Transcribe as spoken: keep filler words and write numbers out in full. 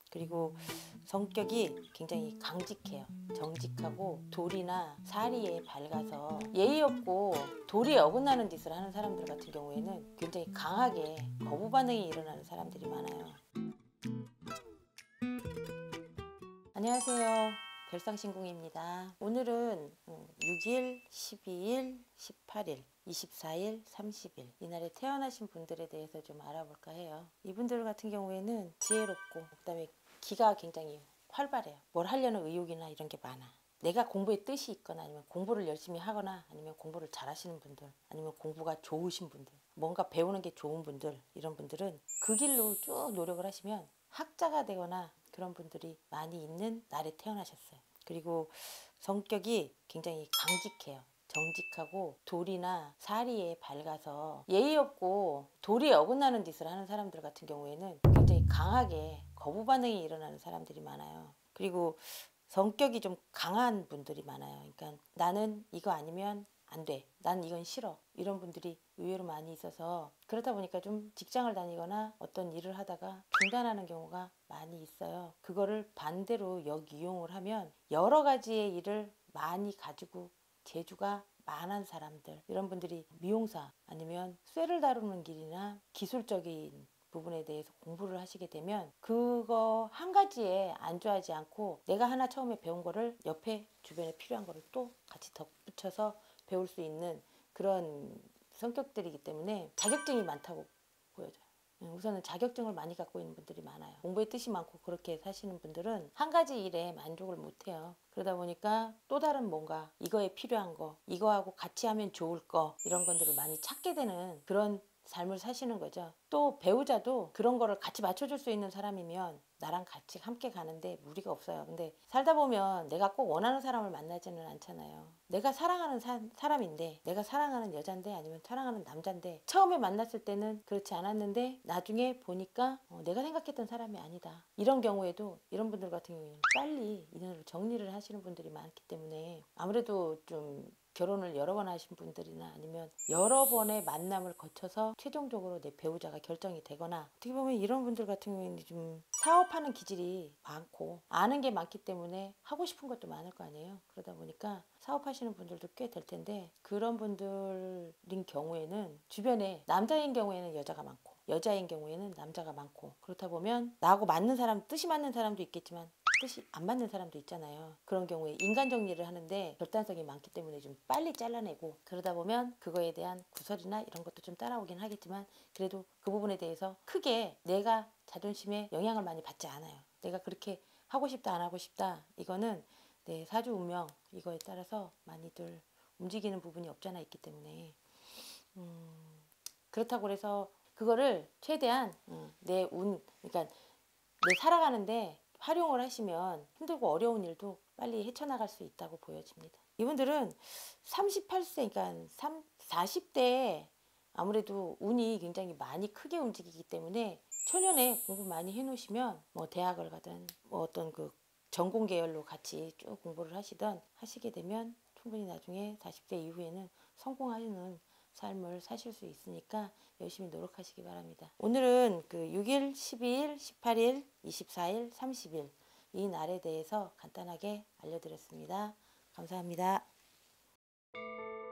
그리고 성격이 굉장히 강직해요. 정직하고 도리나 사리에 밝아서 예의 없고 도리에 어긋나는 짓을 하는 사람들 같은 경우에는 굉장히 강하게 거부 반응이 일어나는 사람들이 많아요. 안녕하세요. 별상신궁입니다. 오늘은 육 일, 십이 일, 십팔 일, 이십사 일, 삼십 일 이날에 태어나신 분들에 대해서 좀 알아볼까 해요. 이분들 같은 경우에는 지혜롭고 그다음에 기가 굉장히 활발해요. 뭘 하려는 의욕이나 이런 게 많아. 내가 공부에 뜻이 있거나 아니면 공부를 열심히 하거나 아니면 공부를 잘하시는 분들 아니면 공부가 좋으신 분들 뭔가 배우는 게 좋은 분들 이런 분들은 그 길로 쭉 노력을 하시면 학자가 되거나 그런 분들이 많이 있는 날에 태어나셨어요. 그리고 성격이 굉장히 강직해요. 정직하고 도리나 사리에 밝아서 예의 없고 도리에 어긋나는 짓을 하는 사람들 같은 경우에는 굉장히 강하게 거부 반응이 일어나는 사람들이 많아요. 그리고 성격이 좀 강한 분들이 많아요. 그러니까 나는 이거 아니면 안 돼. 난 이건 싫어. 이런 분들이 의외로 많이 있어서 그러다 보니까 좀 직장을 다니거나 어떤 일을 하다가 중단하는 경우가 많이 있어요. 그거를 반대로 역이용을 하면 여러 가지의 일을 많이 가지고 재주가 많은 사람들 이런 분들이 미용사 아니면 쇠를 다루는 길이나 기술적인 부분에 대해서 공부를 하시게 되면 그거 한 가지에 안주하지 않고 내가 하나 처음에 배운 거를 옆에 주변에 필요한 거를 또 같이 덧붙여서 배울 수 있는 그런 성격들이기 때문에 자격증이 많다고 보여져요. 우선은 자격증을 많이 갖고 있는 분들이 많아요. 공부에 뜻이 많고 그렇게 사시는 분들은 한 가지 일에 만족을 못해요. 그러다 보니까 또 다른 뭔가 이거에 필요한 거 이거하고 같이 하면 좋을 거 이런 것들을 많이 찾게 되는 그런 삶을 사시는 거죠. 또 배우자도 그런 거를 같이 맞춰줄 수 있는 사람이면 나랑 같이 함께 가는데 무리가 없어요. 근데 살다 보면 내가 꼭 원하는 사람을 만나지는 않잖아요. 내가 사랑하는 사, 사람인데 내가 사랑하는 여잔데 아니면 사랑하는 남잔데 처음에 만났을 때는 그렇지 않았는데 나중에 보니까 어, 내가 생각했던 사람이 아니다. 이런 경우에도 이런 분들 같은 경우에는 빨리 인연을 정리를 하시는 분들이 많기 때문에 아무래도 좀 결혼을 여러 번 하신 분들이나 아니면 여러 번의 만남을 거쳐서 최종적으로 내 배우자가 결정이 되거나 어떻게 보면 이런 분들 같은 경우에는 좀 사업하는 기질이 많고 아는 게 많기 때문에 하고 싶은 것도 많을 거 아니에요. 그러다 보니까 사업하시는 분들도 꽤 될 텐데 그런 분들인 경우에는 주변에 남자인 경우에는 여자가 많고 여자인 경우에는 남자가 많고 그렇다 보면 나하고 맞는 사람 뜻이 맞는 사람도 있겠지만 뜻이 안 맞는 사람도 있잖아요. 그런 경우에 인간 정리를 하는데 결단성이 많기 때문에 좀 빨리 잘라내고 그러다 보면 그거에 대한 구설이나 이런 것도 좀 따라오긴 하겠지만 그래도 그 부분에 대해서 크게 내가 자존심에 영향을 많이 받지 않아요. 내가 그렇게 하고 싶다 안 하고 싶다 이거는 내 사주 운명 이거에 따라서 많이들 움직이는 부분이 없잖아 있기 때문에 음, 그렇다고 해서 그거를 최대한 음, 내 운 그러니까 내 살아가는데 활용을 하시면 힘들고 어려운 일도 빨리 헤쳐나갈 수 있다고 보여집니다. 이분들은 삼십팔 세 그러니까 사십 대에 아무래도 운이 굉장히 많이 크게 움직이기 때문에 초년에 공부 많이 해놓으시면 뭐 대학을 가든 뭐 어떤 그 전공 계열로 같이 쭉 공부를 하시던 하시게 되면 충분히 나중에 사십 대 이후에는 성공하는 삶을 사실 수 있으니까 열심히 노력하시기 바랍니다. 오늘은 그 육 일, 십이 일, 십팔 일, 이십사 일, 삼십 일 이 날에 대해서 간단하게 알려드렸습니다. 감사합니다.